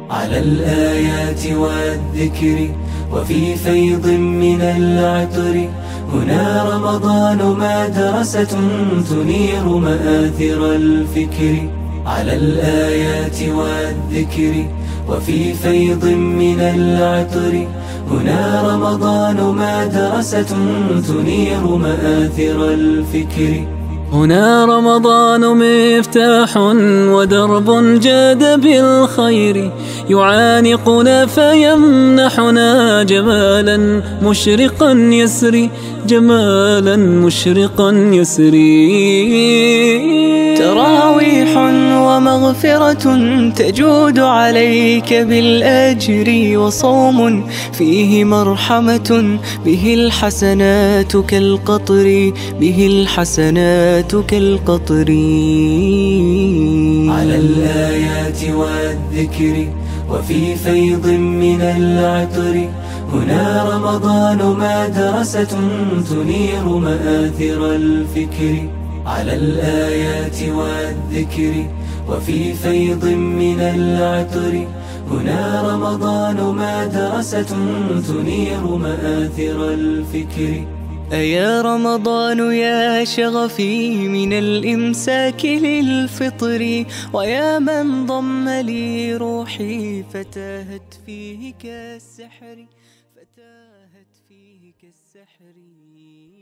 على الآيات والذكر وفي فيض من العطر. هنا رمضان مدرسة تنير مآثر الفكر. على الآيات والذكر وفي فيض من العطر. هنا رمضان مدرسة تنير مآثر الفكر. هنا رمضان مفتاح ودرب جاد بالخير، يعانقنا فيمنحنا جمالا مشرقا يسري، جمالا مشرقا يسري. تراويح ومغفرة تجود عليك بالأجر، وصوم فيه مرحمة به الحسنات كالقطر، به الحسنات كالقطر. على الآيات والذكر وفي فيض من العطر. هنا رمضان مدرسة تنير مآثر الفكر. على الآيات والذكر وفي فيض من العطر. هنا رمضان مدرسة تنير مآثر الفكر. أيا رمضان يا شغفي من الإمساك للفطر، ويا من ضم لي روحي فتاهت فيه كالسحر، فتاهت فيه كالسحر.